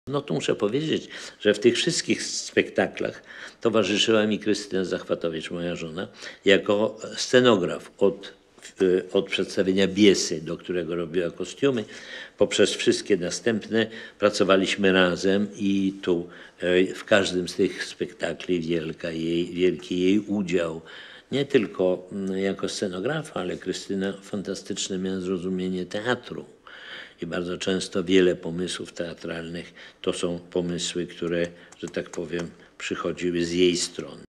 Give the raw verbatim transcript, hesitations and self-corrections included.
No to muszę powiedzieć, że w tych wszystkich spektaklach towarzyszyła mi Krystyna Zachwatowicz, moja żona, jako scenograf od, od przedstawienia Biesy, do którego robiła kostiumy, poprzez wszystkie następne pracowaliśmy razem i tu w każdym z tych spektakli wielka jej, wielki jej udział. Nie tylko jako scenografa, ale Krystyna fantastyczne miała zrozumienie teatru. I bardzo często wiele pomysłów teatralnych to są pomysły, które, że tak powiem, przychodziły z jej strony.